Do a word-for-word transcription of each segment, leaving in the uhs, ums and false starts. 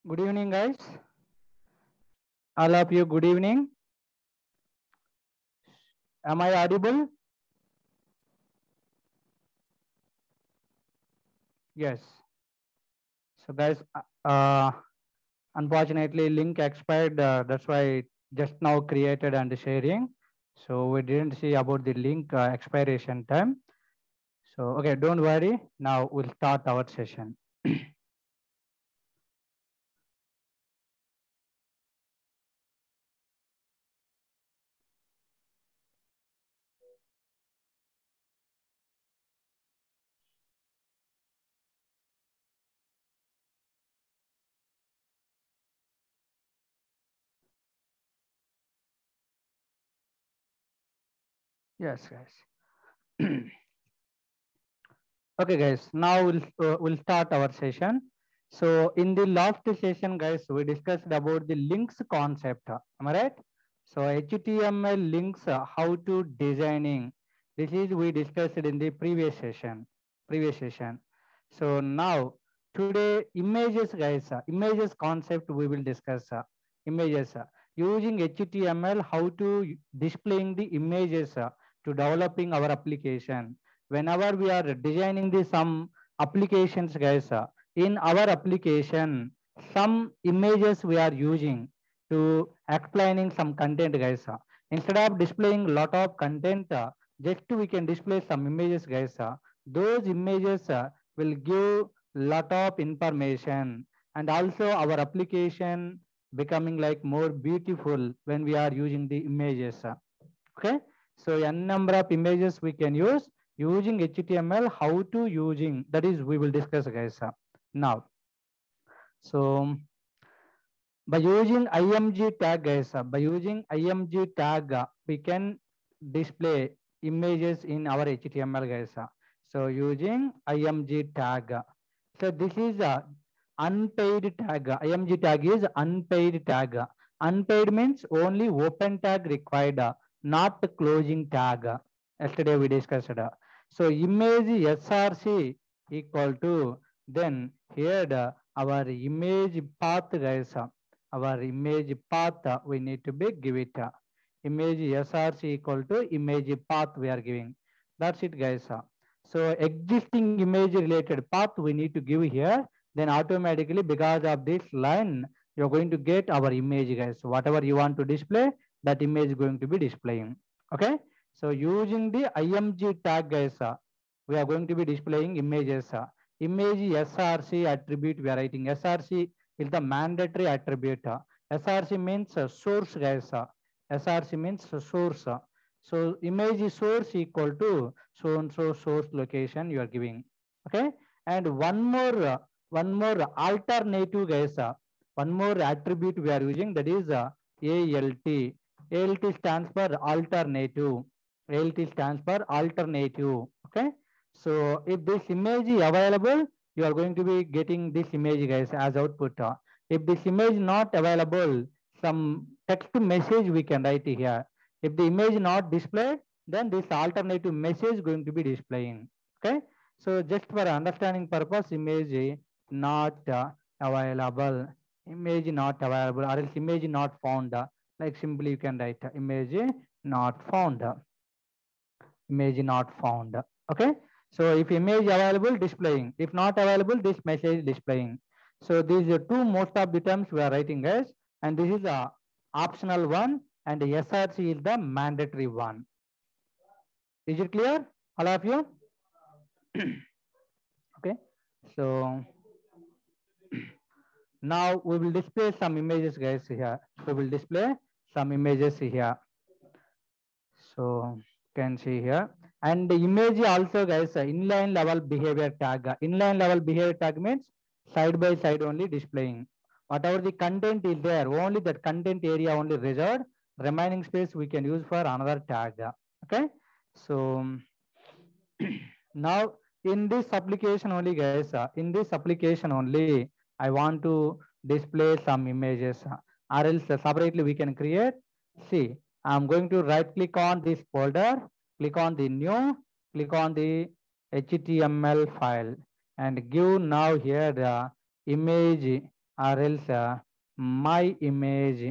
Good evening, guys. All of you, good evening. Am I audible? Yes. So, guys, uh, unfortunately, link expired. Uh, that's why just now created and sharing. So we didn't see about the link uh, expiration time. So, okay, don't worry. Now we'll start our session. Yes, guys. Okay, guys. Now we'll uh, we'll start our session. So in the last session, guys, we discussed about the links concept. Am I right? So H T M L links, uh, how to designing. This is we discussed in the previous session. Previous session. So now today images, guys. Uh, images concept we will discuss. Uh, images uh, using H T M L, how to displaying the images uh, to developing our application. Whenever we are designing the some applications, guys, uh, in our application, some images we are using to explaining some content, guys. Uh, instead of displaying lot of content, uh, just we can display some images, guys. Uh, those images uh, will give lot of information, and also our application becoming like more beautiful when we are using the images. Uh, okay, so n number of images we can use using H T M L. How to using, that is we will discuss, guys, uh, now. So by using img tag, guys, uh, by using img tag, uh, we can display images in our H T M L, guys. Uh. So using img tag, uh, so this is a unpaid tag. uh, img tag is unpaid tag. uh. Unpaid means only open tag required, uh, not closing tag. uh. Yesterday we discussed. uh. So image src equal to, then here the, our image path, guys. uh, our image path, uh, we need to be give it uh, image src equal to image path we are giving. That's it, guys. uh. So existing image related path we need to give here, then automatically because of this line you're going to get our image, guys. Whatever you want to display, that image is going to be displaying. Okay, so using the img tag, guys, uh, we are going to be displaying images. uh. Image src attribute we are writing. Src is the mandatory attribute. uh. Src means uh, source, guys. uh. Src means uh, source. uh. So image source equal to so and so source location you are giving. Okay, and one more uh, one more alternative, guys. uh, One more attribute we are using, that is uh, alt. Alt stands for alternative. Alt stands for alternative. Okay, so if this image is available, you are going to be getting this image, guys, as output. uh. If this image not available, some text message we can write here. If the image not displayed, then this alternative message going to be displaying. Okay, so just for understanding purpose, image not uh, available, image not available, or else image not found. uh, Like simply you can write uh, image not found, uh, image not found. Okay, so if image available, displaying. If not available, this message displaying. So these are two most of the terms we are writing, guys, and this is a optional one, and the src is the mandatory one. Is it clear, all of you? Okay, so now we will display some images, guys. Here we will display some images here. So can see here, and the image also, guys, uh, inline level behavior tag. Uh, inline level behavior tag means side by side only displaying. Whatever the content is there, only that content area only reserved. Remaining space we can use for another tag. Uh, Okay, so now in this application only, guys, uh, in this application only, I want to display some images, uh, or else uh, separately we can create. See, I'm going to right click on this folder, click on the new, click on the H T M L file, and give now here the image or else uh, my image.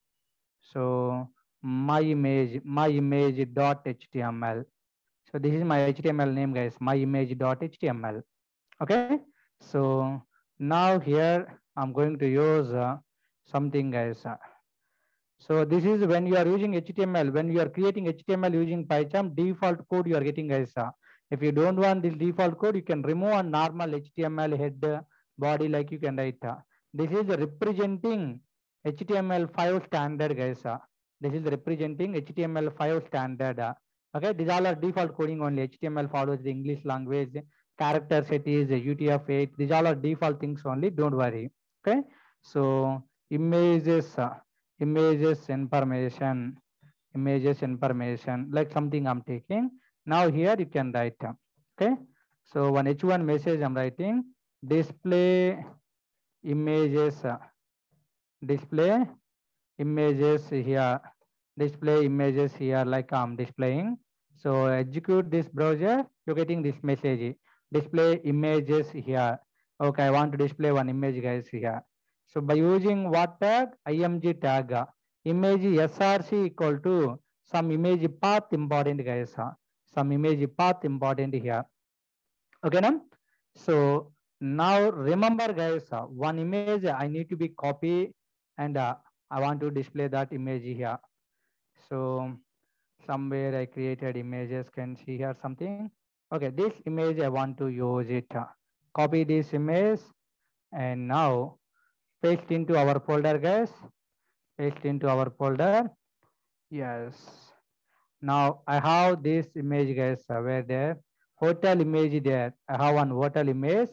So my image, my image dot html. So this is my H T M L name, guys, my image dot html. Okay. So now here I'm going to use uh, something, guys. So this is when you are using H T M L, when you are creating H T M L using PyCharm, default code you are getting, guys. If you don't want this default code, you can remove a normal H T M L head body like you can write. This is representing H T M L five standard, guys. This is representing H T M L five standard. Okay, these all are default coding only. H T M L follows the English language, character set is U T F eight. These all are default things only. Don't worry. Okay, so images. Images information, images information, like something I'm taking. Now here you can write. Okay. So one H one message I'm writing, display images, display images here, display images here like I'm displaying. So execute this browser, you're getting this message, display images here. Okay, I want to display one image, guys, here. So by using what tag? Img tag. Image src equal to some image path important, guys. Some image path important here. Okay, now. So now remember, guys, one image I need to be copy and uh, I want to display that image here. So somewhere I created images, can see here something. Okay, this image I want to use it. Copy this image and now paste into our folder, guys. Paste into our folder. Yes. Now I have this image, guys. Where there? Hotel image there. I have one hotel image.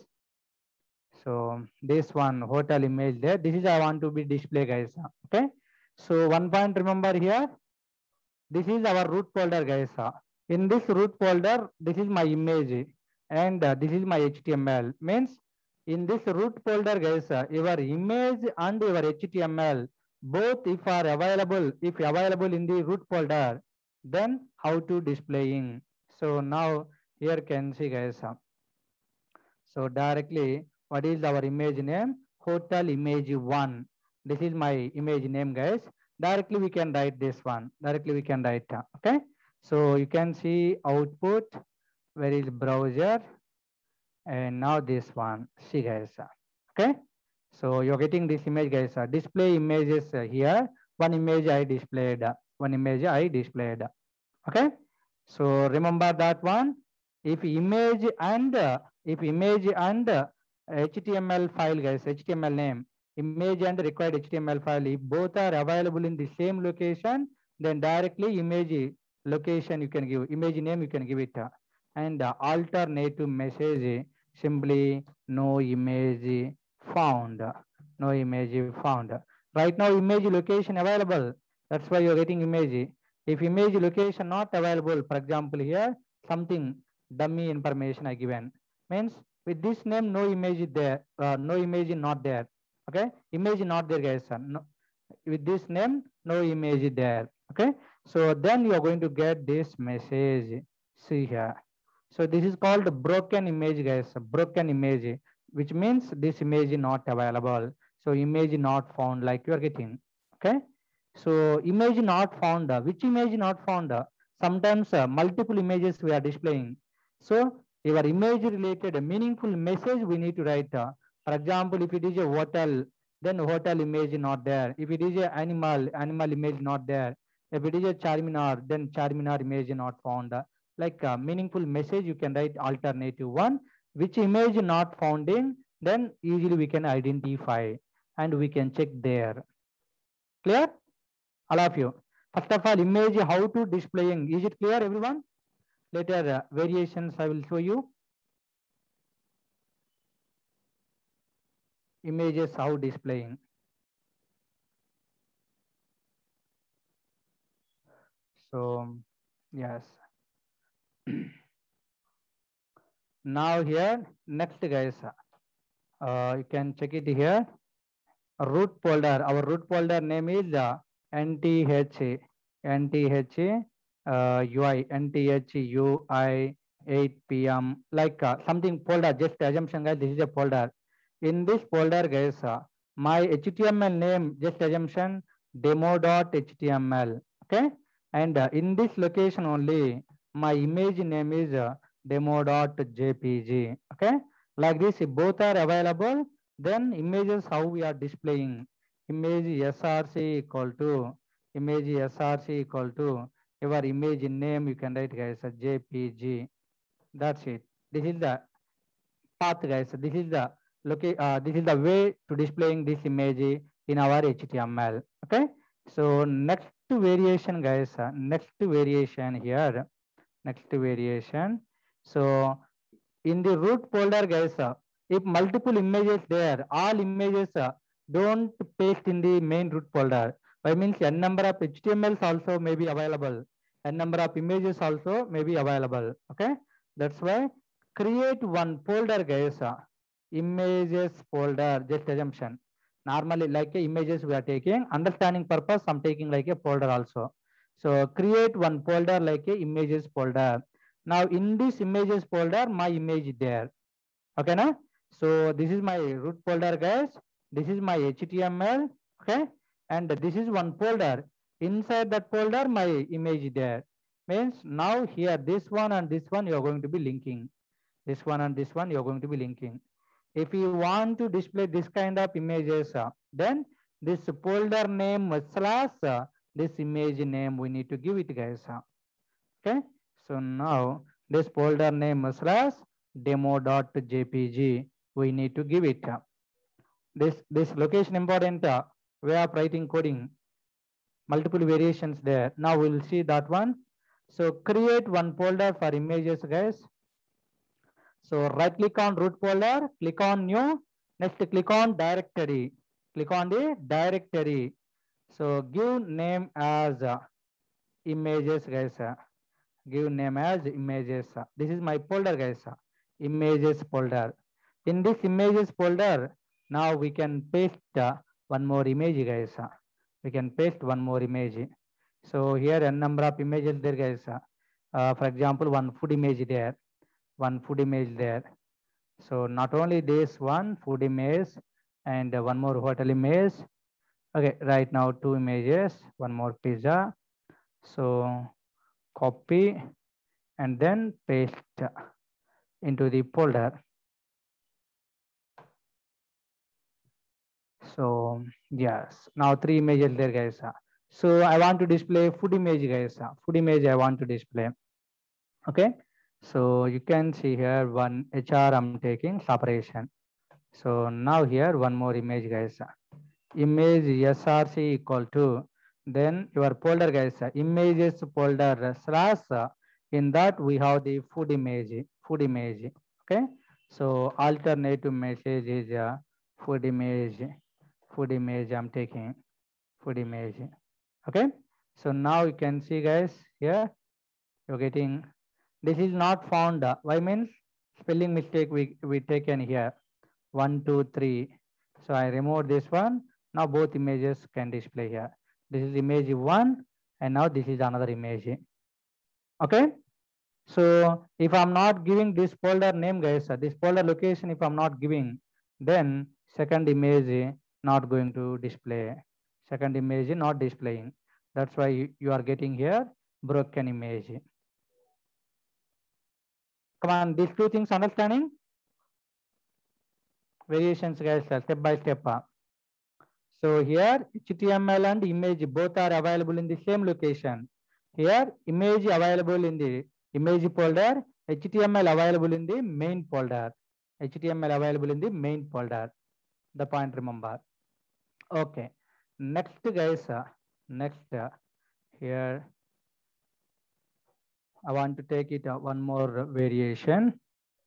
So this one hotel image there. This is I want to be display, guys. Okay. So one point remember here. This is our root folder, guys. In this root folder, this is my image and uh, this is my H T M L. Means in this root folder, guys, uh, your image and your H T M L both if are available, if available in the root folder, then how to displaying. So now here can see, guys. Uh, so directly, what is our image name? Hotel image one. This is my image name, guys. Directly we can write this one. Directly we can write. Okay. So you can see output. Where is browser? And now this one. See, guys. Okay. So you're getting this image, guys. Display images here. One image I displayed. One image I displayed. Okay. So remember that one. If image and if image and H T M L file, guys, H T M L name, image and required H T M L file, if both are available in the same location, then directly image location you can give, image name you can give it, and alternative message simply no image found, no image found. Right now image location available, that's why you're getting image. If image location not available, for example here something dummy information I given, means with this name no image is there, uh, no image is not there. Okay, image not there, guys. No, with this name no image is there. Okay, so then you are going to get this message. See here. So this is called broken image, guys. Broken image, which means this image is not available. So image not found, like you are getting. Okay. So image not found. Which image not found? Sometimes uh, multiple images we are displaying. So your image related meaningful message we need to write. Uh, for example, if it is a hotel, then hotel image not there. If it is a animal, animal image not there. If it is a Charminar, then Charminar image not found. Uh, like a meaningful message, you can write alternative one. Which image not founding, then easily we can identify and we can check there. Clear? All of you. First of all, image how to displaying. Is it clear, everyone? Later uh, variations I will show you. Images how displaying. So yes. Now here next, guys, uh, you can check it here. Root folder. Our root folder name is uh, nth nth uh, ui nthui eight p m like uh, something folder. Just assumption, guys. This is a folder. In this folder, guys, uh, my H T M L name, just assumption demo.html. Okay, and uh, in this location only my image name is uh, demo.jpg. Okay, like this, if both are available, then images how we are displaying. Image src equal to image src equal to your image name, you can write guys, a jpg. That's it. This is the path guys. This is the loca- uh, this is the way to displaying this image in our H T M L. Okay, so next variation guys, uh, next variation here, next variation. So in the root folder guys, uh, if multiple images there, all images uh, don't paste in the main root folder. By means n number of H T M Ls also may be available, n number of images also may be available. Okay, that's why create one folder guys, uh, images folder, just assumption. Normally like images we are taking, understanding purpose I'm taking like a folder also. So create one folder like a images folder. Now in this images folder, my image there. Okay, now so this is my root folder guys. This is my H T M L. Okay, and this is one folder. Inside that folder, my image there. Means now here this one and this one you are going to be linking. This one and this one you are going to be linking. If you want to display this kind of images, uh, then this folder name slash uh, this image name we need to give it guys. Uh, okay, so now this folder name slash demo.jpg we need to give it. Uh, this this location important uh, way of writing coding, multiple variations there. Now we'll see that one. So create one folder for images guys. So right click on root folder, click on new, next click on directory, click on the directory. So give name as uh, images guys, uh, give name as images. Uh, this is my folder guys, uh, images folder. In this images folder, now we can paste uh, one more image guys. Uh, we can paste one more image. So here a number of images there guys. Uh, uh, for example, one food image there, one food image there. So not only this one food image and uh, one more hotel image. Okay, right now two images, one more pizza. So copy and then paste into the folder. So yes, now three images there guys. So I want to display food image guys. Food image I want to display. Okay, so you can see here one H R I'm taking separation. So now here one more image guys. Image src equal to then your folder guys, images folder slash, in that we have the food image, food image. Okay, so alternative message is uh, food image, food image I'm taking food image. Okay, so now you can see guys here you're getting, this is not found. Why means spelling mistake we we taken here, one two three. So I remove this one. Now both images can display here. This is image one and now this is another image. Okay, so if I'm not giving this folder name guys, this folder location if I'm not giving, then second image not going to display, second image not displaying. That's why you, you are getting here broken image. Come on, these two things understanding? Variations guys, step by step. So here H T M L and image both are available in the same location. Here image available in the image folder, H T M L available in the main folder. H T M L available in the main folder. The point remember. Okay. Next guys, uh, next uh, here I want to take it uh, one more variation.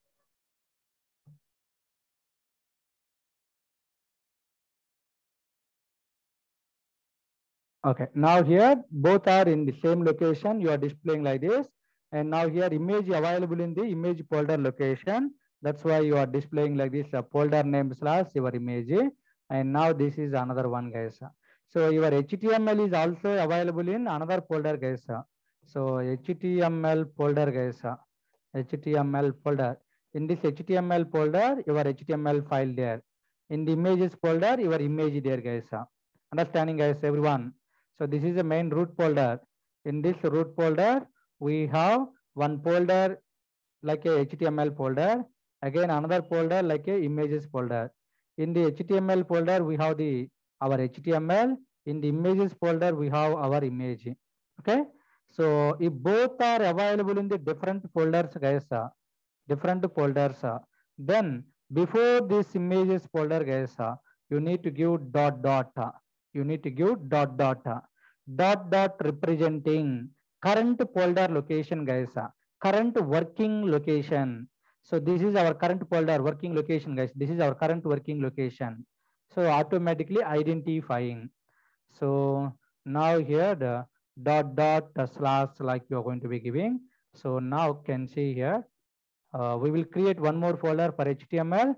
Okay, now here both are in the same location. You are displaying like this, and now here image available in the image folder location. That's why you are displaying like this, a folder name slash your image. And now this is another one guys. So your H T M L is also available in another folder guys. So H T M L folder guys, H T M L folder. In this H T M L folder, your H T M L file there. In the images folder, your image there, guys. Understanding, guys, everyone? So this is the main root folder. In this root folder, we have one folder like a H T M L folder, again another folder like a images folder. In the H T M L folder, we have the our H T M L. In the images folder, we have our image. Okay. So if both are available in the different folders, guys, uh, different folders, uh, then before this images folder, guys, uh, you need to give dot dot. Uh, you need to give dot dot. Uh, dot dot representing current folder location, guys. Uh, current working location. So this is our current folder working location, guys. This is our current working location. So automatically identifying. So now here the dot dot the slash like you are going to be giving. So now can see here, uh, we will create one more folder for H T M L.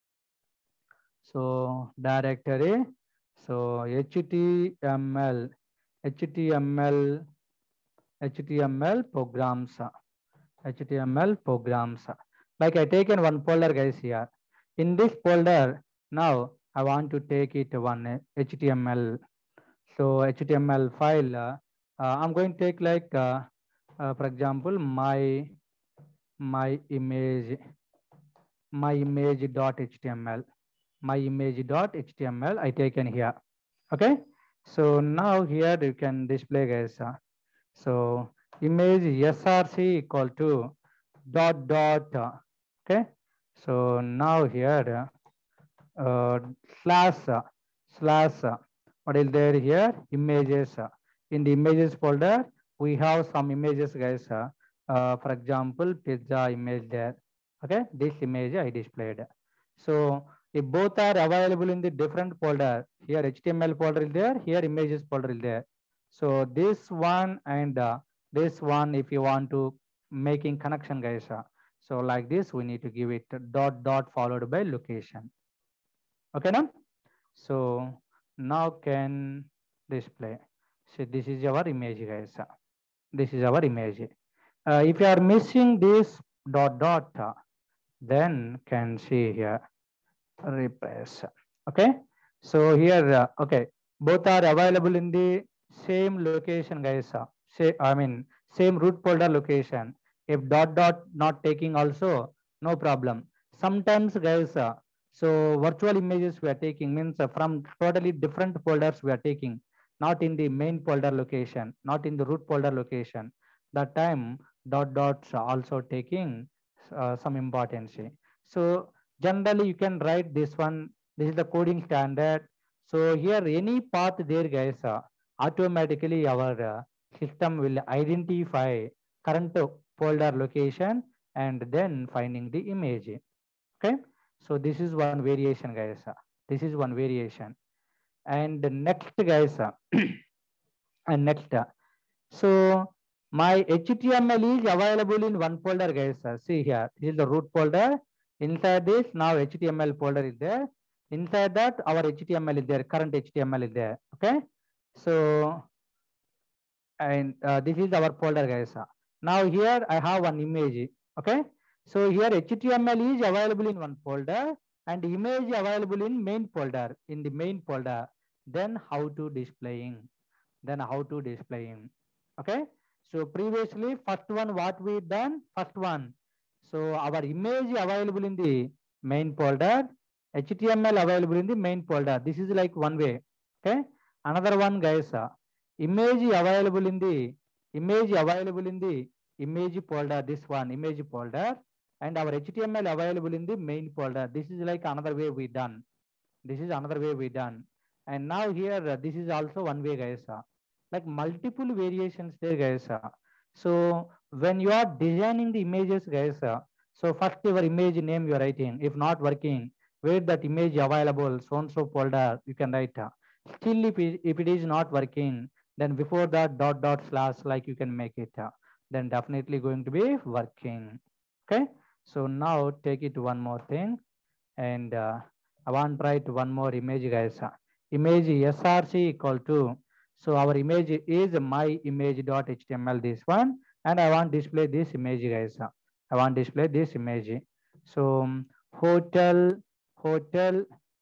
So directory. So H T M L, H T M L, H T M L programs. H T M L programs. Like I taken one folder, guys, here. In this folder, now I want to take it one H T M L. So H T M L file, uh, uh, I'm going to take like, uh, uh, for example, my my image, my image dot html, my image dot html. I taken here. Okay. So now here you can display, guys. Uh, so image src equal to dot dot. Uh, okay. So now here uh, slash uh, slash. Uh, what is there here? Images. Uh, in the images folder, we have some images, guys. Uh, uh, for example, pizza image there. Okay, this image I displayed. So if both are available in the different folder, here H T M L folder is there, here images folder is there. So this one and uh, this one, if you want to making connection, guys. Uh, so like this, we need to give it dot dot followed by location. Okay, now. So now can display. So this is our image, guys. Uh, this is our image. Uh, if you are missing this dot dot, uh, then can see here repress. Okay. So here, uh, okay, both are available in the same location, guys. Uh, say, I mean, same root folder location. If dot dot not taking also, no problem. Sometimes, guys, uh, so virtual images we are taking means uh, from totally different folders we are taking, not in the main folder location, not in the root folder location. That time dot dots are also taking uh, some importance. So generally you can write this one. This is the coding standard. So here any path there, guys, uh, automatically our uh, system will identify current folder location and then finding the image. Okay. So this is one variation, guys. Uh, this is one variation. And next, guys, uh, and next. Uh, so my H T M L is available in one folder, guys. Uh, see here, this is the root folder. Inside this, now H T M L folder is there. Inside that, our H T M L is there, current H T M L is there. Okay. So, and uh, this is our folder, guys. Now here I have one image. Okay. So here H T M L is available in one folder and image available in main folder, in the main folder. Then how to displaying? Then how to displaying? Okay. So previously, first one, what we done? First one. So our image available in the main folder, H T M L available in the main folder. This is like one way. Okay. Another one, guys, uh, image available in the image available in the image folder. This one image folder and our H T M L available in the main folder. This is like another way we done. This is another way we done. And now here, uh, this is also one way, guys. Uh, like multiple variations there, guys. Uh, so when you are designing the images, guys, uh, so first your image name you are writing. If not working, where that image available, so and so folder you can write. Uh, still, if it, if it is not working, then before that dot dot slash like you can make it. Uh, then definitely going to be working. Okay. So now take it one more thing, and uh, I want to write one more image, guys. Uh, image src equal to, so our image is my image dot html, this one, and I want to display this image, guys. Uh, I want to display this image. So um, hotel, hotel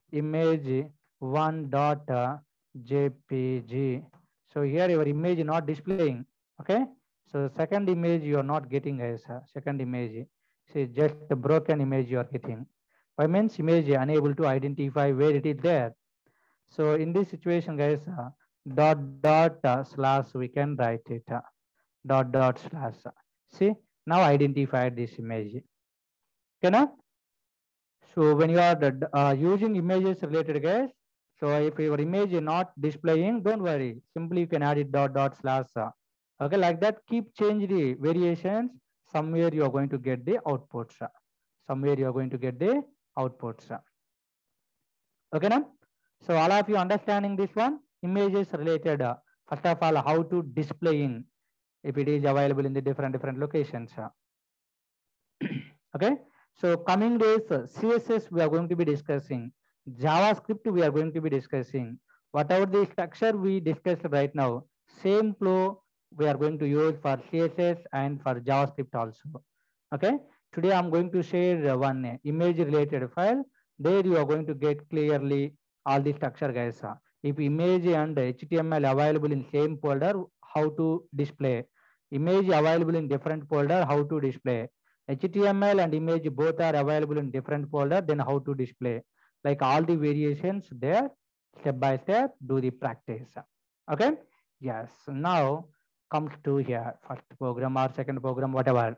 image one dot jpg. So here your image is not displaying. Okay, so second image you are not getting as a second image. See, just the broken image you are getting. By means image unable to identify where it is there. So in this situation, guys, uh, dot dot uh, slash we can write it. Uh, dot dot slash. See, now identified this image. Okay, now? So when you are uh, using images related, guys, so if your image is not displaying, don't worry. Simply you can add it dot dot slash. Uh, okay, like that. Keep change the variations. Somewhere you are going to get the outputs. Uh, somewhere you are going to get the outputs. Uh. Okay, now? So all of you understanding this one? Images related. Uh, first of all, how to displaying if it is available in the different different locations. Uh. Okay, so coming days, uh, C S S we are going to be discussing. JavaScript we are going to be discussing. Whatever the structure we discussed right now, same flow we are going to use for C S S and for JavaScript also. Okay, today I'm going to share one uh, image related file. There you are going to get clearly all the structure, guys. Uh, if image and H T M L available in same folder, how to display. Image available in different folder, how to display. H T M L and image both are available in different folder, then how to display. Like all the variations there, step by step, do the practice. Okay, yes, now comes to here, first program or second program, whatever.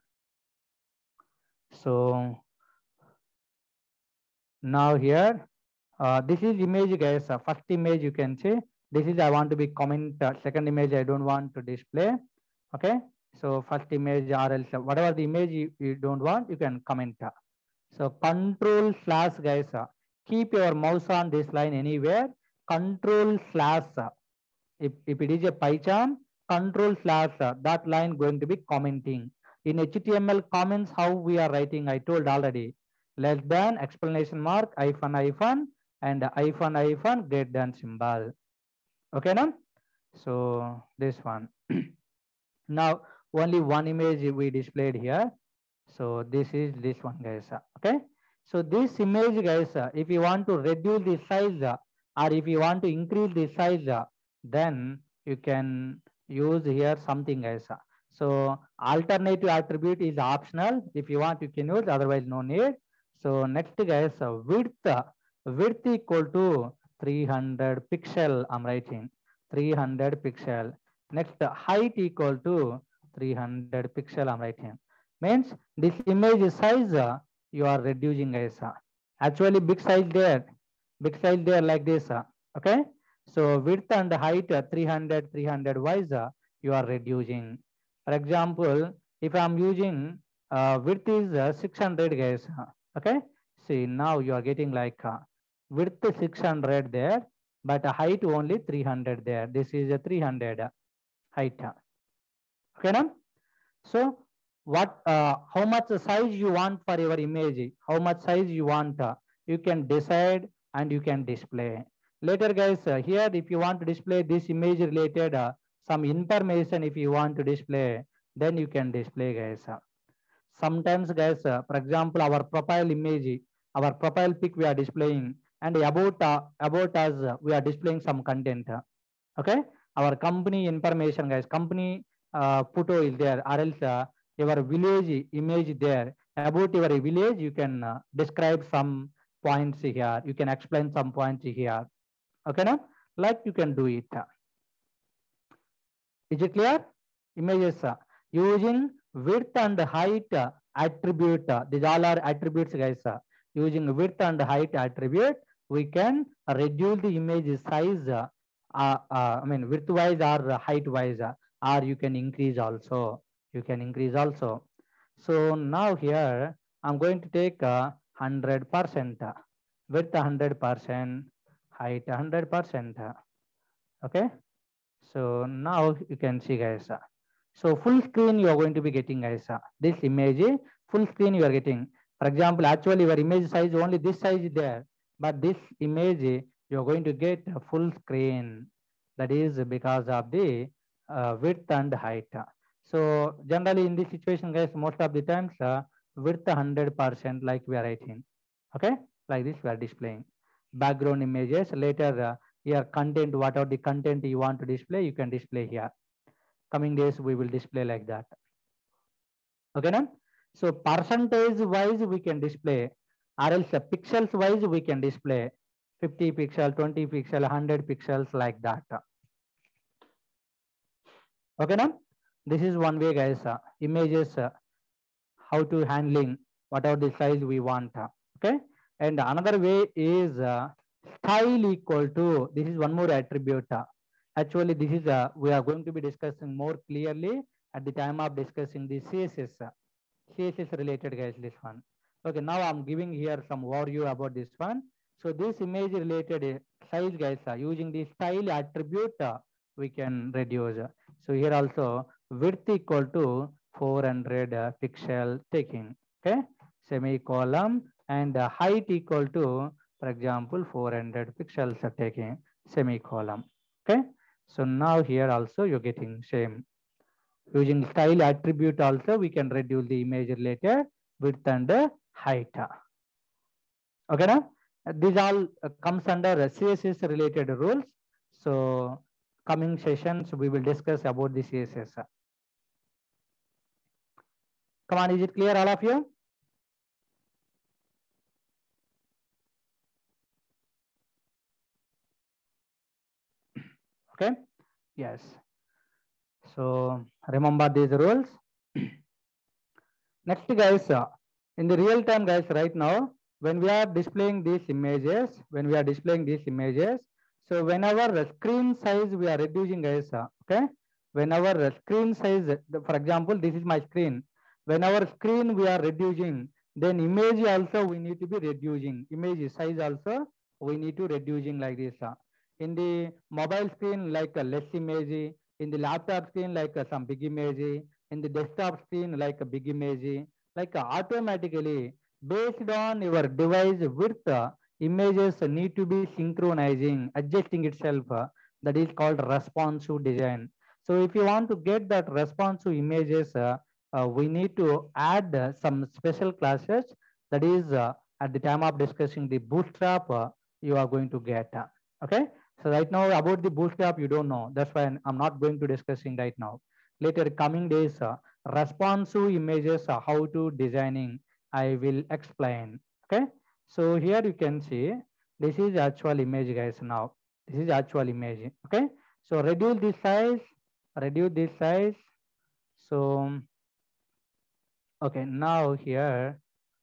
So now here, uh, this is image, guys. Uh, first image you can see, this is I want to be comment, uh, second image I don't want to display. Okay, so first image or else whatever the image you, you don't want, you can comment. So control slash, guys, uh, keep your mouse on this line anywhere. Control slash, uh, if, if it is a Python, control slash, uh, that line going to be commenting. In H T M L comments, how we are writing, I told already. Less than, explanation mark, hyphen hyphen, and hyphen hyphen, greater than symbol. Okay, now? So this one. Now only one image we displayed here. So this is this one, guys. Okay, so this image, guys, if you want to reduce the size or if you want to increase the size, then you can use here something, guys. So alternative attribute is optional. If you want, you can use, otherwise no need. So next, guys, width width equal to three hundred pixel. I'm writing three hundred pixel. Next, height equal to three hundred pixel. I'm writing. Means this image size uh, you are reducing, guys. Uh. Actually big size there, big size there like this. Uh. Okay, so width and height uh, three hundred three hundred wise uh, you are reducing. For example, if I am using uh, width is uh, six hundred, guys. Uh. Okay, see now you are getting like uh, width six hundred there, but uh, height only three hundred there. This is a three hundred uh, height. Uh. Okay, now? So what uh, how much size you want for your image, how much size you want, uh, you can decide and you can display later, guys. Uh, here if you want to display this image related uh, some information, if you want to display, then you can display, guys. Uh, sometimes, guys, uh, for example, our profile image, our profile pic we are displaying, and about uh, about us uh, we are displaying some content. Uh, okay, our company information, guys, company uh, photo is there, or else uh, your village image there. About your village, you can uh, describe some points here, you can explain some points here. Okay, now like you can do it. Is it clear? Images uh, using width and height uh, attribute, uh, these all are attributes, guys. Uh, using width and height attribute, we can reduce the image size, uh, uh, uh, I mean width wise or height wise, uh, or you can increase also, you can increase also. So now here I'm going to take a hundred percent width, hundred percent height, hundred percent. Okay, so now you can see, guys. So full screen you are going to be getting, guys. This image full screen you are getting. For example, actually your image size only this size is there, but this image you are going to get a full screen. That is because of the uh, width and height. So generally in this situation, guys, most of the times uh, width hundred percent like we are writing. Okay, like this we are displaying. background images. Later, uh, your content, what are the content you want to display, you can display here. Coming days, we will display like that. Okay, now? So percentage wise, we can display, or else uh, pixels wise, we can display fifty pixel, twenty pixel, one hundred pixels like that. Okay, now? This is one way, guys. Uh, images, uh, how to handling, what are the size we want. Uh, okay. And another way is uh, style equal to, this is one more attribute. Uh, actually, this is, uh, we are going to be discussing more clearly at the time of discussing the C S S. Uh, C S S related, guys, this one. Okay, now I'm giving here some overview about this one. So this image related uh, size, guys, uh, using the style attribute, uh, we can reduce. So here also width equal to four hundred uh, pixel taking, okay, semicolon, and uh, height equal to, for example, four hundred pixels are taking semicolon, okay. So now here also you're getting same. Using style attribute also, we can reduce the image related width and height. Okay, now these all comes under C S S related rules. So coming sessions, we will discuss about the C S S. Come on, is it clear, all of you? Okay, yes. So remember these rules. Next, guys, uh, in the real time, guys, right now, when we are displaying these images, when we are displaying these images, so whenever the screen size we are reducing, guys, uh, okay, whenever the screen size, for example, this is my screen. Whenever screen we are reducing, then image also we need to be reducing. Image size also we need to reducing like this. Uh. In the mobile screen, like a less image. In the laptop screen, like uh, some big image. In the desktop screen, like a big image, like uh, automatically based on your device width, uh, images need to be synchronizing, adjusting itself. Uh, that is called responsive design. So if you want to get that responsive images, uh, uh, we need to add uh, some special classes. That is uh, at the time of discussing the Bootstrap, uh, you are going to get. Uh, okay. So right now about the Bootstrap, you don't know. That's why I'm not going to discussing right now. Later coming days, uh, responsive images, uh, how to designing, I will explain. Okay. So here you can see, this is actual image, guys. Now this is actual image. Okay. So reduce this size, reduce this size. So, okay, now here,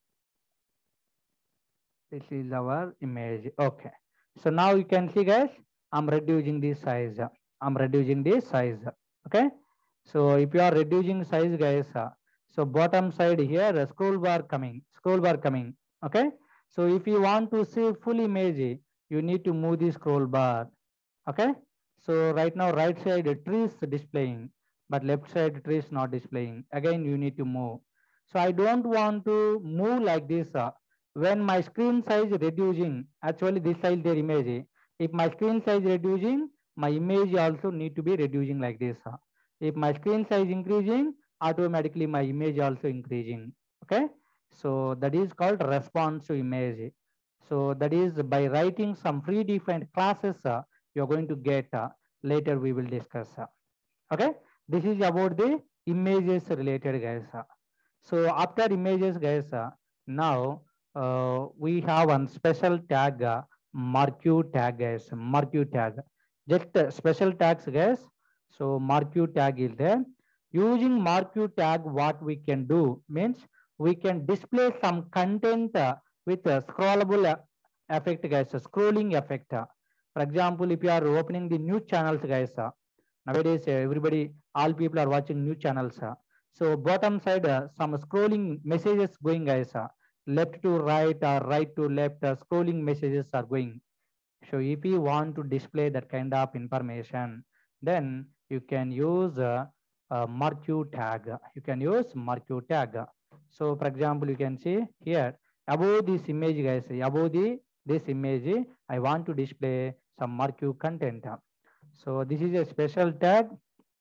this is our image. Okay. So now you can see, guys, I'm reducing this size. I'm reducing this size. Okay. So if you are reducing size, guys, uh, so bottom side here, a scroll bar coming, scroll bar coming. Okay. So if you want to see full image, you need to move the scroll bar. Okay. So right now, right side tree is displaying, but left side tree is not displaying. Again, you need to move. So I don't want to move like this. Uh, when my screen size reducing, actually this size their image. If my screen size reducing, my image also need to be reducing like this. Uh. If my screen size increasing, automatically my image also increasing. Okay. So that is called responsive image. So that is by writing some predefined classes, uh, you're going to get. Uh, later we will discuss. Uh. Okay. This is about the images related, guys. Uh. So after images, guys, uh, now uh, we have one special tag, uh, marquee tag, guys. Marquee tag. Just uh, special tags, guys. So marquee tag is there. Using marquee tag, what we can do means we can display some content uh, with a scrollable uh, effect, guys. A scrolling effect. Uh. For example, if you are opening the news channels, guys. Uh, nowadays, uh, everybody, all people are watching news channels. Uh. So bottom side, uh, some scrolling messages going, guys. Uh, left to right or right to left, uh, scrolling messages are going. So if you want to display that kind of information, then you can use a, a marquee tag. You can use marquee tag. So for example, you can see here above this image, guys, above the this image, I want to display some marquee content. So this is a special tag,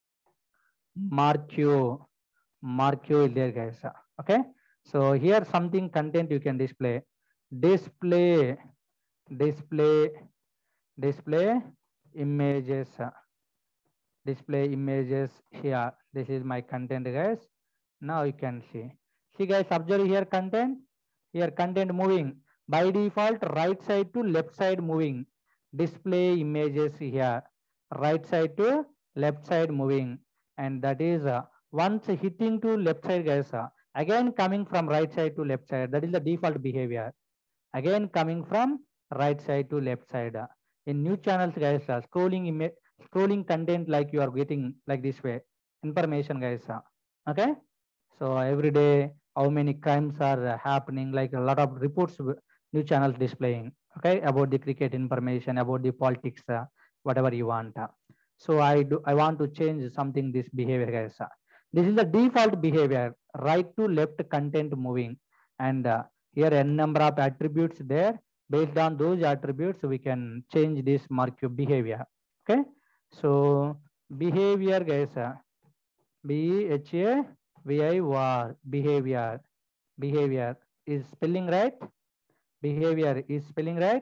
marquee. Marquee is there, guys. Okay. So here something content you can display. Display display display images, display images here. This is my content, guys. Now you can see. See, guys, observe here content. Here content moving. By default, right side to left side moving. Display images here. Right side to left side moving. And that is uh, once hitting to left side, guys. Uh, again coming from right side to left side. That is the default behavior. Again coming from right side to left side. Uh, in new channels, guys, uh, scrolling image, scrolling content like you are getting like this way. Information, guys. Uh, okay. So every day, how many crimes are uh, happening? Like a lot of reports, new channels displaying. Okay, about the cricket information, about the politics, uh, whatever you want. Uh. So I do. I want to change something. This behavior, guys. Uh. This is the default behavior. Right to left content moving, and uh, here n number of attributes there. Based on those attributes, we can change this marquee behavior. Okay. So behavior, guys. Uh, B H A V I var behavior. Behavior is spelling right? Behavior is spelling right?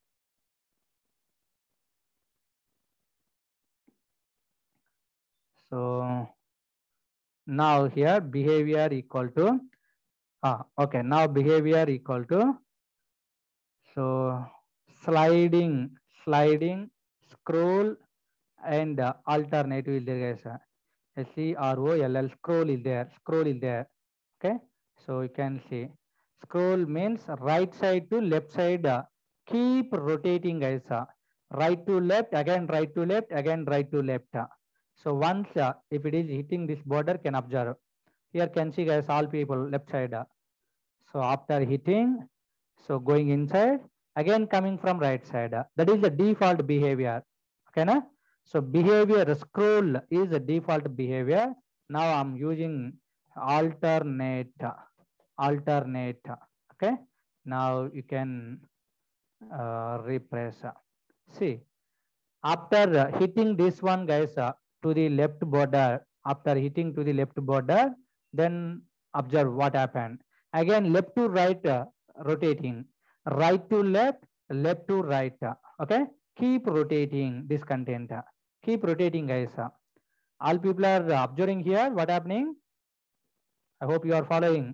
So now here behavior equal to ah okay, now behavior equal to so sliding sliding scroll and uh, alternative is there, guys. S C R O L L scroll is there, scroll is there. Okay, so you can see scroll means right side to left side. Uh, keep rotating, guys. Uh, right to left, again right to left, again right to left. Uh. So once uh, if it is hitting this border, can observe. Here can see, guys, all people left side. Uh. So after hitting, so going inside, again coming from right side. Uh. That is the default behavior. Okay, na? So behavior scroll is a default behavior. Now I'm using alternate, alternate. Okay. Now you can uh, repress. See, after hitting this one, guys, uh, to the left border, after hitting to the left border, then observe what happened. Again, left to right, uh, rotating, right to left, left to right. Uh, okay. Keep rotating this content. Uh, keep rotating, guys. Uh, all people are observing here what happening. I hope you are following.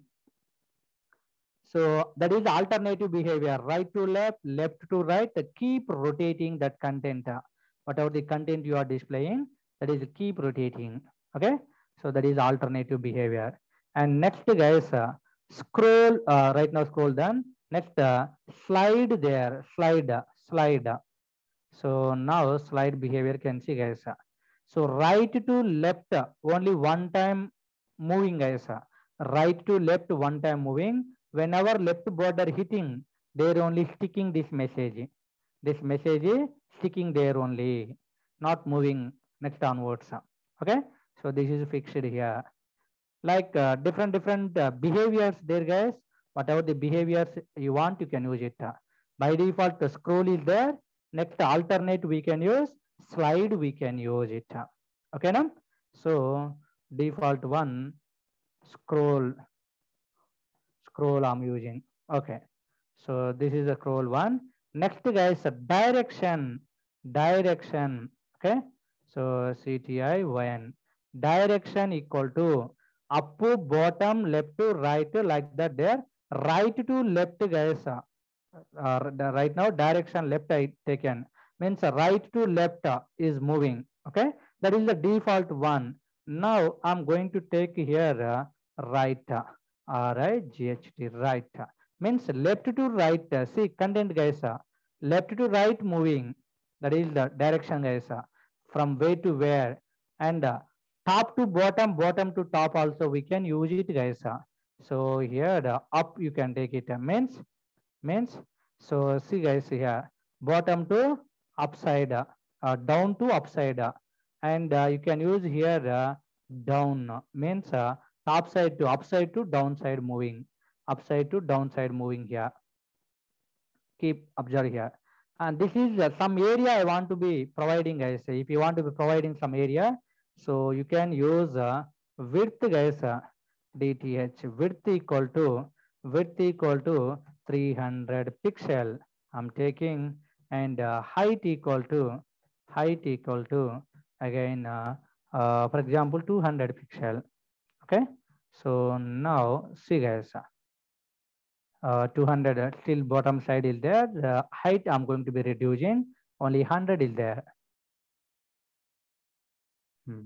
So that is alternative behavior, right to left, left to right. Keep rotating that content. Uh, whatever the content you are displaying, that is keep rotating. Okay. So that is alternative behavior. And next, guys, uh, scroll. Uh, right now, scroll down. Next, uh, slide there. Slide, slide. So now slide behavior can see, guys. So right to left only one time moving, guys. Right to left one time moving. Whenever left border hitting, they're only sticking this message. This message is sticking there only, not moving next onwards. Okay. So this is fixed here. Like uh, different different uh, behaviors there, guys. Whatever the behaviors you want, you can use it. By default, the scroll is there. Next alternate we can use, slide we can use it. Okay, now? So default one, scroll, scroll I'm using. Okay. So this is a scroll one. Next, guys, direction, direction. Okay. So C T I Y N. Direction equal to up, bottom, left to right, like that there. Right to left, guys. Uh, right now direction left I taken means right to left uh, is moving. Okay, that is the default one. Now I'm going to take here uh, right, uh, R I G H T, right uh, means left to right. Uh, see content, guys, uh, left to right moving. That is the direction, guys, uh, from where to where, and uh, top to bottom, bottom to top also we can use it, guys. Uh. So here the up you can take it uh, means means so see, guys, here bottom to upside, uh, down to upside, uh, and uh, you can use here uh, down uh, means uh, top side to upside to downside moving, upside to downside moving here. Keep observe here, and this is uh, some area I want to be providing, guys. If you want to be providing some area, so you can use uh, width, guys, uh, D T H width equal to width equal to three hundred pixel. I'm taking, and uh, height equal to, height equal to, again, uh, uh, for example, two hundred pixel. Okay. So now see guys, uh, two hundred uh, still bottom side is there. The height I'm going to be reducing, only one hundred is there. Hmm.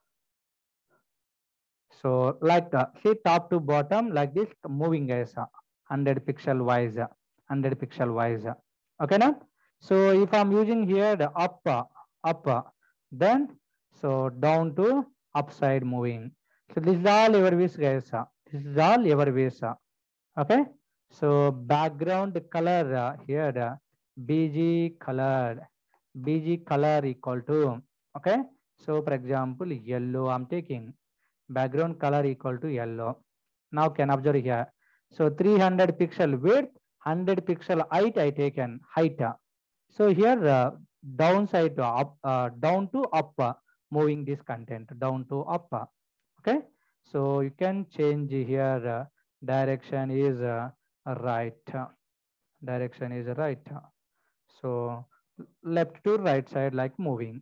So like uh, see top to bottom like this moving guys, uh, one hundred pixel wise, uh, one hundred pixel wise. uh, Okay now. So if I'm using here the up, uh, up, uh, then so down to upside moving. So this is all your wish guys. uh, This is all your wish. uh, Okay. So background color uh, here the B G color, B G color equal to, okay. So for example yellow I'm taking, background color equal to yellow. Now can observe here. So three hundred pixel width, one hundred pixel height I taken, height. So here uh, downside to up, uh, down to up, uh, moving this content down to up. uh, Okay. So you can change here, uh, direction is uh, right, uh, direction is right. uh. So left to right side like moving.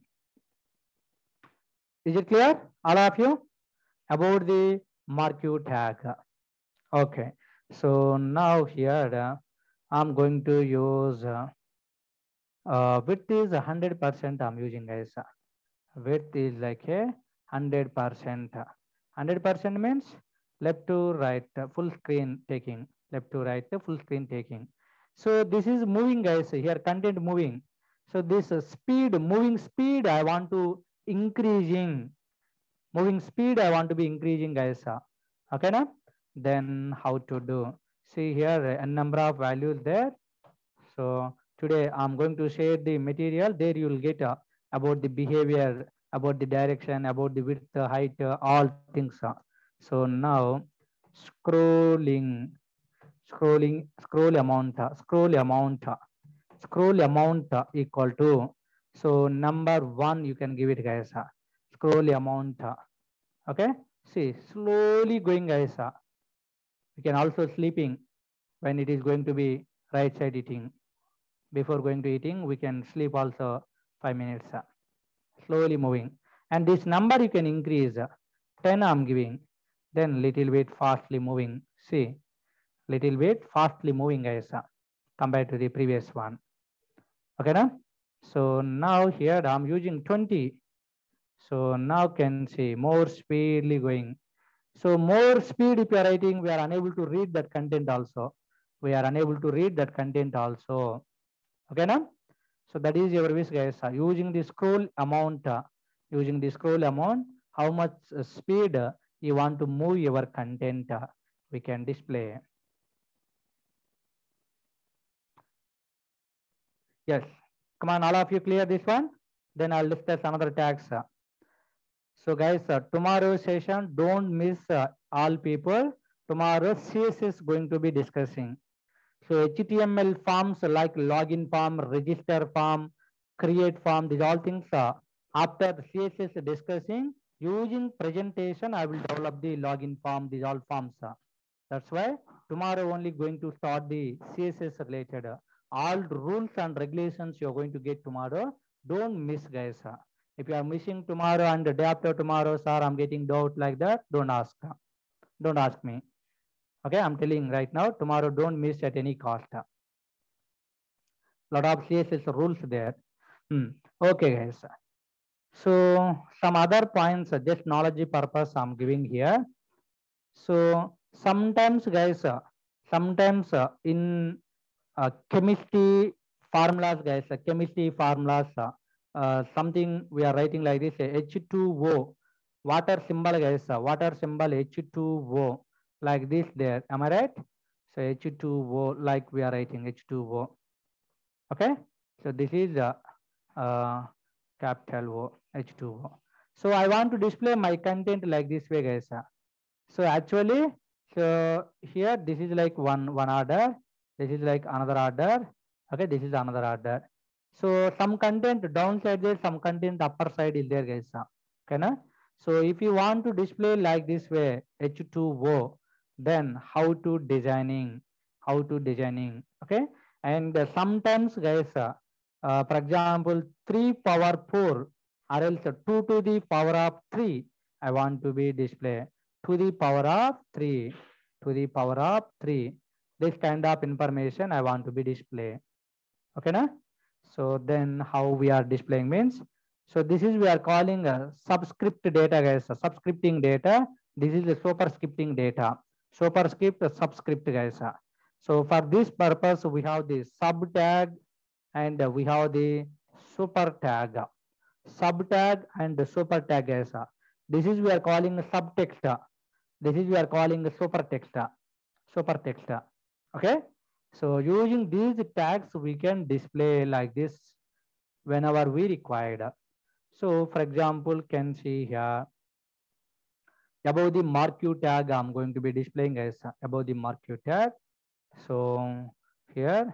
Is it clear all of you about the marquee tag? Okay. So now here uh, I'm going to use uh, uh, width is one hundred percent I'm using guys. Width is like a one hundred percent. one hundred percent means left to right, uh, full screen taking, left to right, uh, full screen taking. So this is moving guys, here content moving. So this uh, speed, moving speed I want to increasing, moving speed I want to be increasing guys. uh, Okay now? Then how to do? See here a number of values there. So today I'm going to share the material. There you will get uh, about the behavior, about the direction, about the width, uh, height, uh, all things. uh. So now scrolling, scrolling, scroll amount, uh, scroll amount, uh, scroll amount uh, equal to. So number one you can give it guys. uh, Scroll amount. uh, Okay. See slowly going guys. uh. You can also sleeping when it is going to be right side eating. Before going to eating we can sleep also five minutes, uh, slowly moving, and this number you can increase, uh, ten I'm giving, then little bit fastly moving. See little bit fastly moving guys, uh, compared to the previous one. Okay now? So now here I'm using twenty. So now can see more speedily going. So more speed if you are writing, we are unable to read that content also. We are unable to read that content also. Okay now? So that is your wish guys. Uh, using the scroll amount, uh, using the scroll amount, how much uh, speed uh, you want to move your content, uh, we can display. Yes. Come on, all of you clear this one? Then I'll discuss another tags. uh. So guys, uh, tomorrow session, don't miss uh, all people. Tomorrow C S S is going to be discussing. So H T M L forms like login form, register form, create form, these all things are after the C S S discussing. Using presentation, I will develop the login form, these all forms are. That's why tomorrow only going to start the C S S related. uh, All rules and regulations you're going to get tomorrow. Don't miss guys. uh. If you are missing tomorrow and the day after tomorrow, sir, I'm getting doubt like that, don't ask. uh. Don't ask me. Okay, I'm telling right now, tomorrow don't miss at any cost. Lot of C S S rules there. Hmm. Okay, guys. So some other points, uh, just knowledge purpose I'm giving here. So sometimes, guys, uh, sometimes uh, in uh, chemistry formulas, guys, uh, chemistry formulas, uh, uh, something we are writing like this, uh, H two O, water symbol, guys, uh, water symbol H two O, like this there. Am I right? So H two O, like we are writing H two O. Okay. So this is a uh, uh, capital O, H two O. So I want to display my content like this way, guys. So actually, so here this is like one one order. This is like another order. Okay, this is another order. So some content downside there, some content upper side is there, guys. Okay, na? So if you want to display like this way, H two O, then how to designing, how to designing. Okay, And uh, sometimes guys, uh, uh, for example, three power four or else two to the power of three, I want to be display to the power of three, to the power of three. This kind of information I want to be display. Okay, na? So then how we are displaying means, so this is we are calling a subscript data guys, a subscripting data. This is the superscripting data. Superscript, a subscript guys. So for this purpose, we have the sub tag and we have the super tag. Sub tag and the super tag guys. This is we are calling subtext. This is we are calling super text. Super text. Okay. So using these tags, we can display like this whenever we required. So for example, can see here above the mark you tag, I'm going to be displaying as above the mark you tag. So here,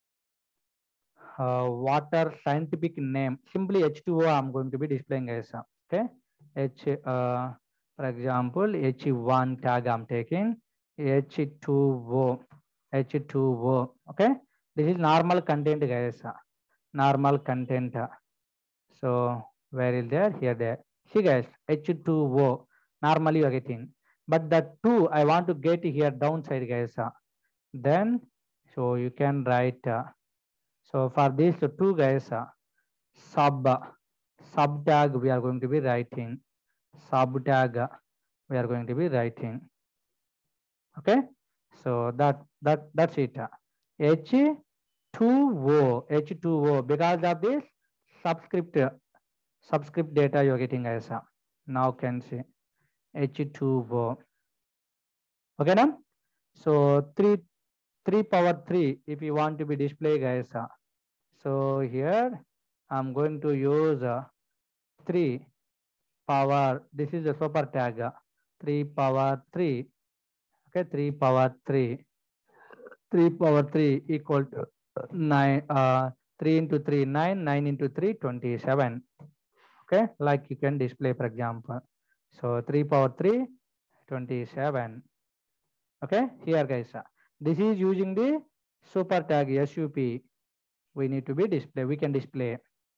uh, water scientific name, simply H two O, I'm going to be displaying as, okay. H, uh, for example, H one tag I'm taking, H two O, H two O, okay. This is normal content guys, normal content. So where is there? Here there. See guys, H two O. Normally you are getting. But the two I want to get here downside guys. Then so you can write. Uh, so for these two guys, uh, sub sub tag we are going to be writing. Sub tag uh, we are going to be writing. Okay. So that that that's it. H two O, H two O, because of this subscript subscript data you're getting as a, now can see H two O. Okay now, so three three power three if you want to be display guys. So here I'm going to use uh, three power, this is a super tag, uh, three power three. Okay, three power three, three power three equal to nine, uh, three into three, nine, nine into three, twenty-seven. Okay, like you can display for example. So three power three, twenty-seven. Okay, here guys, this is using the super tag S U P. We need to be display, we can display.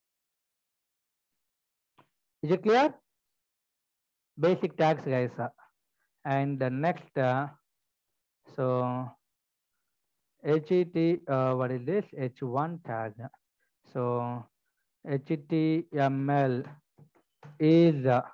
Is it clear? Basic tags guys. And the next, uh, so H T, uh, what is this? H one tag. So H T M L is uh,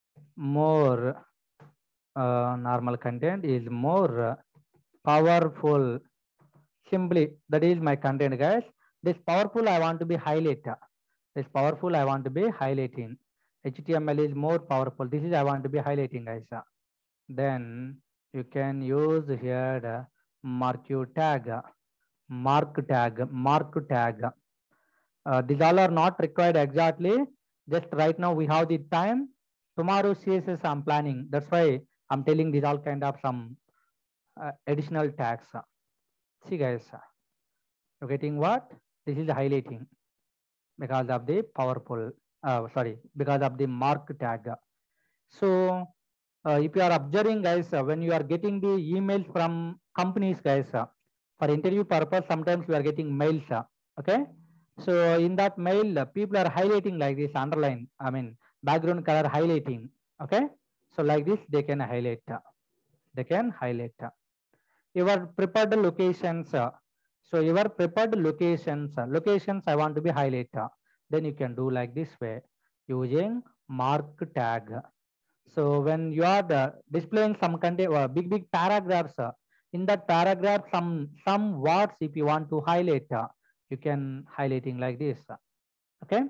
more uh, normal content is more uh, powerful. Simply that is my content guys. This powerful I want to be highlighted. This powerful I want to be highlighting. H T M L is more powerful. This is I want to be highlighting guys. Then you can use here the mark you tag, mark tag, mark tag. Uh, these all are not required exactly. Just right now we have the time. Tomorrow C S S I'm planning. That's why I'm telling these all kind of some uh, additional tags. See guys, you're getting what? This is highlighting because of the powerful, uh, sorry, because of the mark tag. So uh, if you are observing guys, uh, when you are getting the emails from companies guys, uh, for interview purpose, sometimes you are getting mails. Uh, okay. So in that mail, uh, people are highlighting like this, underline, I mean, background color highlighting. Okay. So like this, they can highlight. Uh, they can highlight. Uh, your prepared locations. Uh, so your prepared locations, uh, locations I want to be highlighted. Then you can do like this way using mark tag. So when you are uh, displaying some content, uh, big big paragraphs, uh, in that paragraph some some words if you want to highlight, uh, you can highlighting like this. Uh, okay.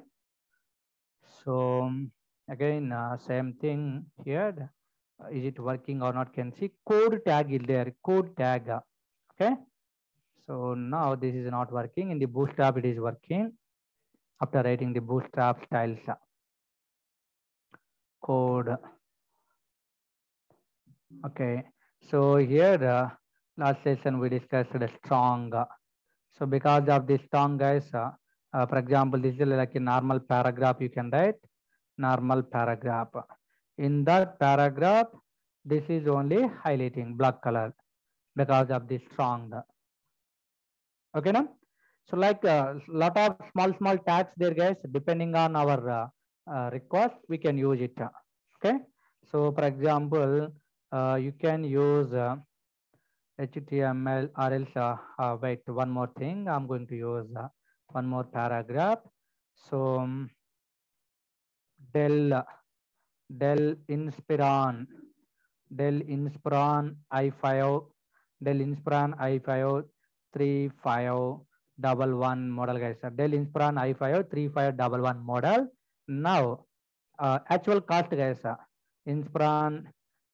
So again uh, same thing here. Uh, is it working or not? Can see code tag is there. Code tag. Uh, okay. So now this is not working. In the Bootstrap it is working. After writing the Bootstrap styles uh, code. Okay. So here uh, last session we discussed the strong. Uh, so because of this strong guys, uh, uh, for example, this is like a normal paragraph you can write. Normal paragraph. In that paragraph, this is only highlighting black color because of this strong. Okay, now? So like a lot of small small tags there, guys. Depending on our uh, uh, request, we can use it. Okay. So for example, uh, you can use uh, H T M L or else. Uh, uh, wait, one more thing. I'm going to use uh, one more paragraph. So um, del del Inspiron Dell Inspiron i five, Dell Inspiron i five three five one one model, guys. Dell Inspiron i five three five one one model. Now, uh, actual cost, guys. Inspiron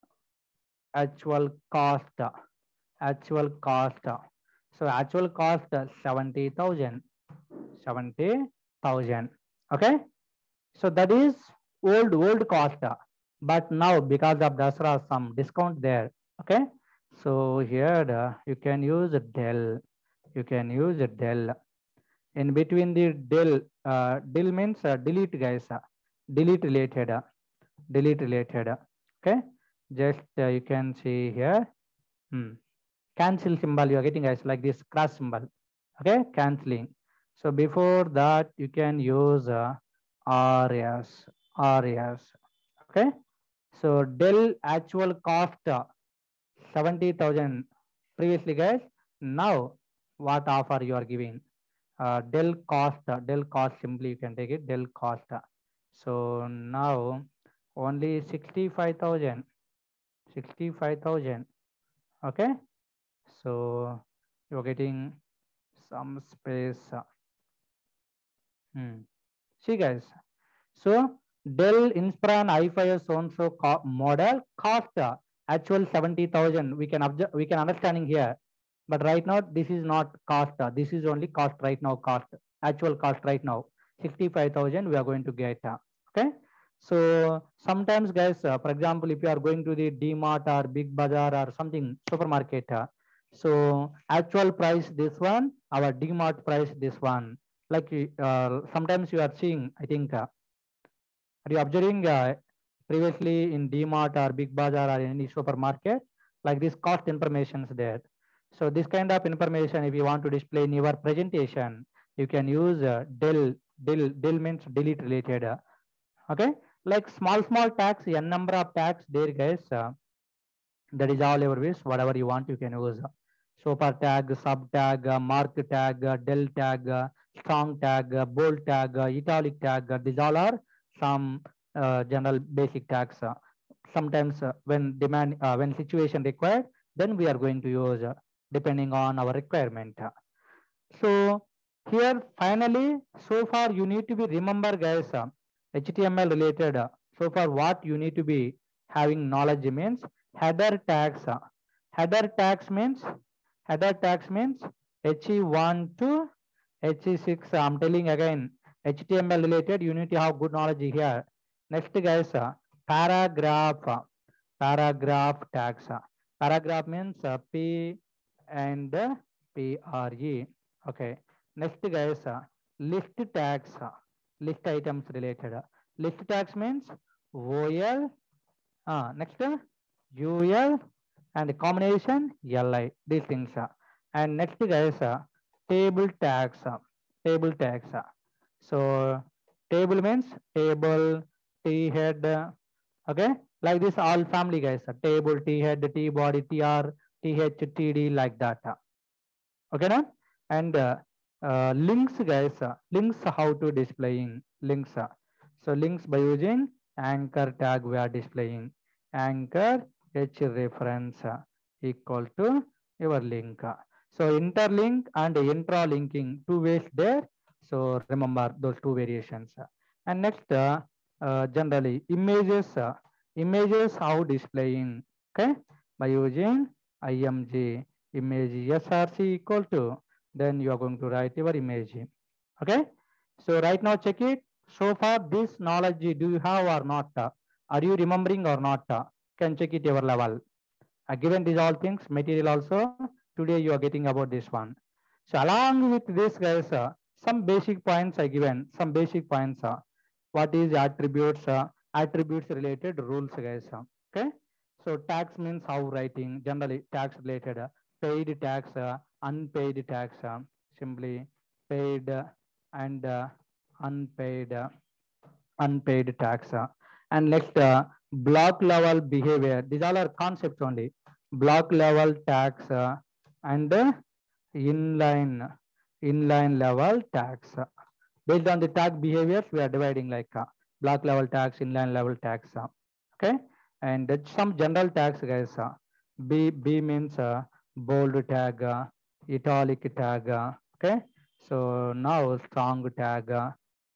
actual cost, actual cost. So actual cost seventy thousand, seventy thousand. Okay. So that is old old cost, but now because of Dasra some discount there. Okay. So here uh, you can use a del. You can use a del. In between the del, uh, del means uh, delete, guys. Uh, delete related. Uh, delete related. Uh, okay. Just uh, you can see here. Hmm. Cancel symbol you are getting, guys, like this cross symbol. Okay. Canceling. So before that you can use uh, R S. R S. Okay. So Dell actual cost uh, seventy thousand previously, guys. Now what offer you are giving? Uh, Dell cost, uh, Dell cost simply you can take it Dell cost. Uh, so now only sixty-five thousand, sixty-five thousand. Okay. So you're getting some space. Uh, hmm. See, guys. So Dell Inspiron i five so and so co model cost uh, actual seventy thousand. We can observe, we can understanding here, but right now this is not cost. Uh, this is only cost right now. Cost actual cost right now sixty-five thousand. We are going to get. Uh, okay. So sometimes, guys, uh, for example, if you are going to the D-Mart or Big Bazaar or something supermarket, uh, so actual price this one, our D-Mart price this one. Like uh, sometimes you are seeing, I think. Uh, are you observing uh, previously in D-Mart or Big Bazaar or any supermarket, like this cost information is there. So this kind of information, if you want to display in your presentation, you can use uh, del, del, del means delete related. Uh, okay, like small, small tags, n number of tags there, guys. Uh, that is all your wish, whatever you want, you can use. Super tag, sub tag, uh, mark tag, uh, del tag, uh, strong tag, uh, bold tag, uh, italic tag. Uh, these all are some uh, general basic tags. Uh, sometimes uh, when demand, uh, when situation required, then we are going to use uh, depending on our requirement. Uh, so here finally, so far you need to be remember, guys, uh, H T M L related. Uh, so far what you need to be having knowledge means header tags. Uh, header tags means header tags means H E one to H E six. I'm telling again, H T M L related. You need to have good knowledge here. Next, guys, uh, paragraph. Uh, paragraph tags. Uh, paragraph means uh, P and uh, P R E. Okay. Next, guys, uh, list tags, uh, list items related. Uh, list tags means O L. Uh, next, uh, U L and combination L I. These things. Uh, and next, guys, uh, table tags. Uh, table tags. Uh, so table means table, T head. Uh, okay, like this all family, guys. Uh, table, T head, T body, T R, T H, T D, like that. Uh, okay now, and uh, uh, links, guys. Uh, links how to displaying links. Uh, so links by using anchor tag we are displaying anchor h reference uh, equal to your link. Uh, so interlink and intralinking two ways there. So remember those two variations. Uh, and next, uh, uh, generally images. Uh, images how displaying, okay, by using img image src equal to, then you are going to write your image. Okay. So right now check it. So far this knowledge do you have or not? Are you remembering or not? Can check it your level. Uh, given these all things, material also, today you are getting about this one. So along with this, guys, uh, some basic points I given, some basic points. Uh, what is attributes? Uh, attributes related rules, guys. Uh, okay. So tax means how writing, generally tax related, uh, paid tax, uh, unpaid tax, uh, simply paid and uh, unpaid uh, unpaid tax. uh, And next, uh, block level behavior. These all are concepts only. Block level tax uh, and uh, inline inline level tax. Based on the tax behaviors, we are dividing like uh, block level tax, inline level tax. uh, Okay, and that's some general tax, guys. uh, B B means uh, bold tag, uh, italic tag. uh, Okay, so now strong tag. uh,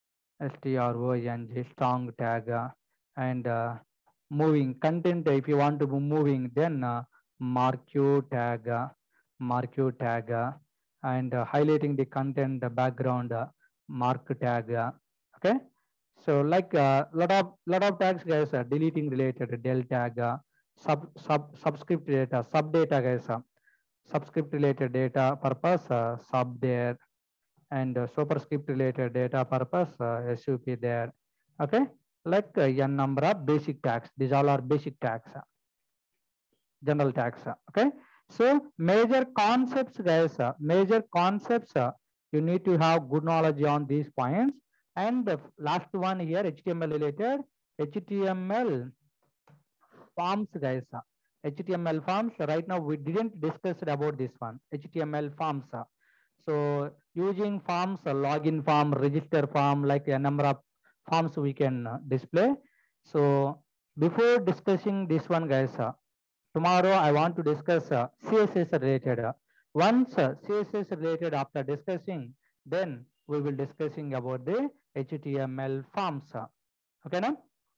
strong, strong tag, uh, and uh, moving content. If you want to be moving, then uh, marquee tag, uh, marquee tag, uh, and uh, highlighting the content, the background, uh, mark tag. uh, Okay, so like uh, lot of lot of tags, guys. Uh, deleting related del tag, uh, sub sub subscript data, sub data, guys. Uh, subscript related data purpose, uh, sub there, and uh, superscript related data purpose, uh, sup there. Okay, like uh, n number of basic tags. These all are basic tags, uh, general tags. uh, Okay, so major concepts, guys. uh, major concepts, uh, you need to have good knowledge on these points. And the last one here, H T M L related, H T M L forms, guys. uh, H T M L forms. Right now we didn't discuss about this one, H T M L forms. uh, So using forms, a login form, register form, like a number of forms we can uh, display. So before discussing this one, guys, uh, tomorrow I want to discuss uh, C S S related. uh, Once uh, C S S related after discussing, then we will discussing about the H T M L forms. uh, Okay, now?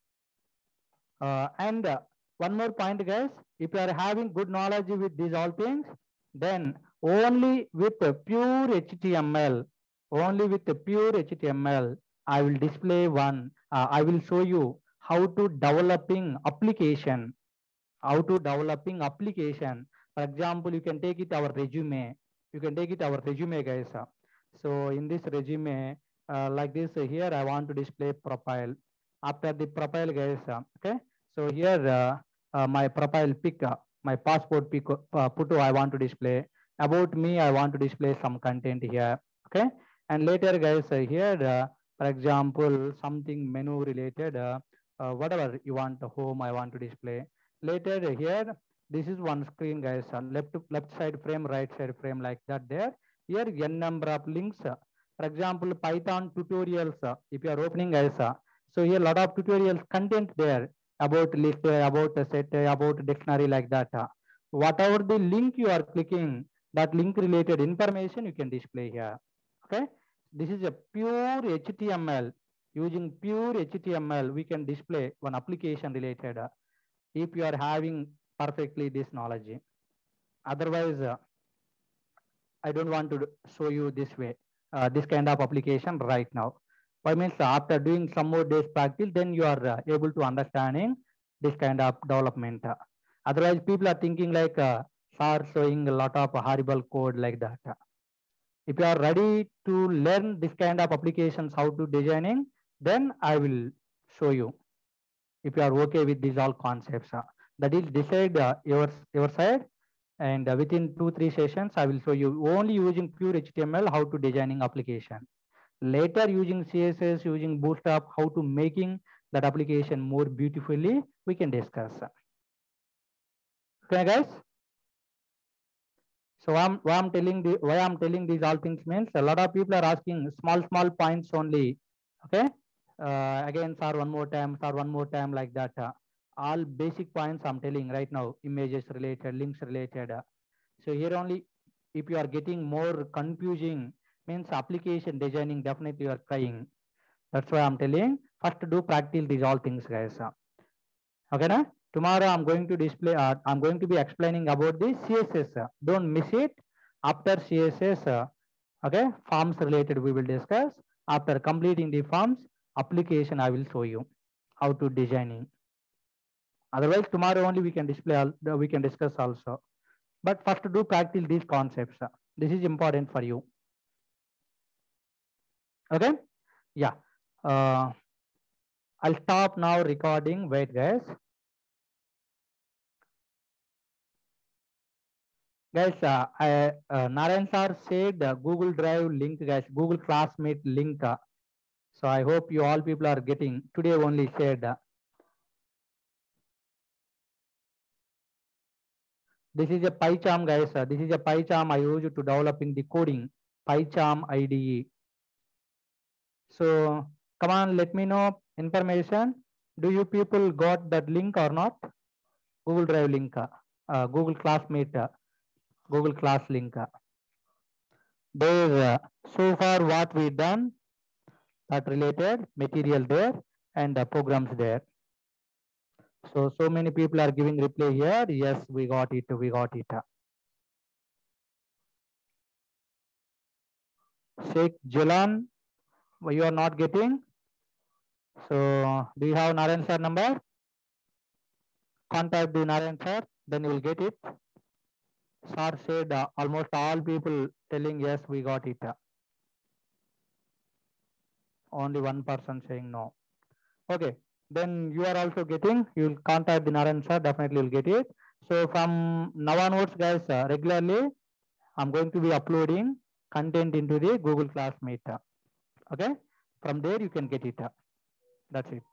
Uh, and uh, one more point, guys, if you are having good knowledge with these all things, then only with the pure H T M L, only with the pure H T M L, I will display one, uh, I will show you how to developing application, how to developing application. For example, you can take it our resume, you can take it our resume, guys. So in this resume, uh, like this, uh, here I want to display profile. After the profile, guys, uh, okay. So here uh, uh, my profile pic, uh, my passport pic, uh, photo I want to display. About me, I want to display some content here, okay. And later, guys, uh, here, uh, for example, something menu related, uh, uh, whatever you want, the home I want to display. Later here, this is one screen, guys. Uh, left left side frame, right side frame, like that. There, here n number of links. Uh, for example, Python tutorials. Uh, if you are opening, guys, uh, so here lot of tutorials content there about list, uh, about a set, uh, about dictionary, like that. Uh, whatever the link you are clicking, that link related information you can display here. Okay, this is a pure H T M L. Using pure H T M L, we can display one application related. Uh, if you are having perfectly this knowledge. Otherwise, uh, I don't want to show you this way, uh, this kind of application right now. Why means after doing some more days practice, then you are uh, able to understanding this kind of development. Uh, Otherwise, people are thinking like, uh, are showing a lot of horrible code like that. If you are ready to learn this kind of applications, how to designing, then I will show you. If you are okay with these all concepts, uh, that is decide uh, your your side, and uh, within two three sessions I will show you only using pure H T M L how to designing application. Later using C S S, using Bootstrap, how to making that application more beautifully we can discuss. Okay, guys. So I'm why I'm telling the why I'm telling these all things means a lot of people are asking small small points only. Okay. Uh, again, sir, one more time, sir, one more time, like that. Uh, all basic points I'm telling right now, images related, links related. Uh, so here only, if you are getting more confusing, means application designing, definitely you are trying. That's why I'm telling. First, do practice these all things, guys. Uh, okay, na? Tomorrow I'm going to display. Uh, I'm going to be explaining about the C S S. Uh, don't miss it. After C S S, uh, okay, forms related we will discuss. After completing the forms, application I will show you how to designing. Otherwise, tomorrow only we can display. All, we can discuss also. But first, do practice these concepts. Uh, this is important for you. Okay. Yeah. Uh, I'll stop now recording. Wait, guys. Guys, uh, I, uh, Narayan sir said uh, Google Drive link, guys, Google Classmate link. Uh, so I hope you all people are getting today only shared. Uh, this is a PyCharm, guys. Uh, this is a PyCharm I use to developing the coding. PyCharm I D E. So come on, let me know information. Do you people got that link or not? Google Drive link, uh, uh, Google Classmate, uh, Google Class link. Uh. There, uh, so far what we done, that related material there and the programs there. So, so many people are giving reply here. Yes, we got it, we got it. Sheikh Jalan, you are not getting. So, do you have Narayan sir number? Contact the Narayan sir, then you will get it. Sir said uh, almost all people telling yes, we got it. Only one person saying no. Okay, then you are also getting, you will contact the Narayan sir, definitely you will get it. So from now onwards, guys, uh, regularly, I'm going to be uploading content into the Google Classmate. Okay, from there you can get it. That's it.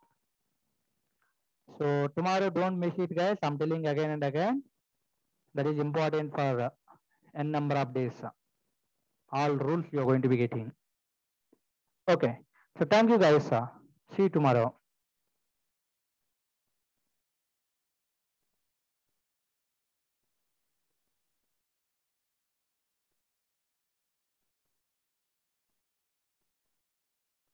So tomorrow, don't miss it, guys. I'm telling again and again. That is important for uh, n number of days. All rules you're going to be getting. Okay. So thank you, guys. See you tomorrow.